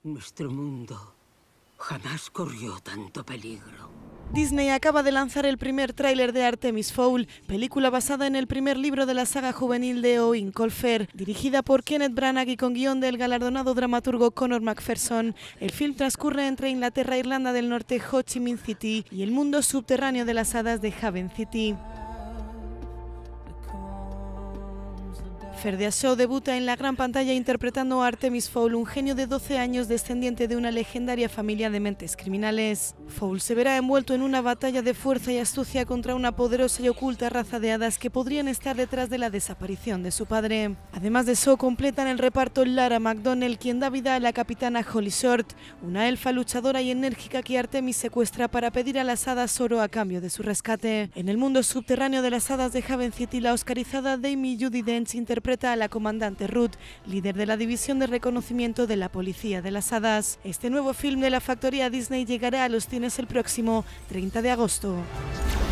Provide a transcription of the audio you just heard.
Nuestro mundo jamás corrió tanto peligro. Disney acaba de lanzar el primer tráiler de Artemis Fowl, película basada en el primer libro de la saga juvenil de Eoin Colfer, dirigida por Kenneth Branagh y con guión del galardonado dramaturgo Conor McPherson. El film transcurre entre Inglaterra, Irlanda del Norte, Ho Chi Minh City y el mundo subterráneo de las hadas de Haven City. Ferdia Shaw debuta en la gran pantalla interpretando a Artemis Fowl, un genio de 12 años descendiente de una legendaria familia de mentes criminales. Fowl se verá envuelto en una batalla de fuerza y astucia contra una poderosa y oculta raza de hadas que podrían estar detrás de la desaparición de su padre. Además de Shaw, completan el reparto Lara McDonnell, quien da vida a la capitana Holly Short, una elfa luchadora y enérgica que Artemis secuestra para pedir a las hadas oro a cambio de su rescate. En el mundo subterráneo de las hadas de Haven City, la oscarizada Amy Judi Dench interpreta a la comandante Ruth, líder de la división de reconocimiento de la policía de las hadas. Este nuevo film de la factoría Disney llegará a los cines el próximo 30 de agosto.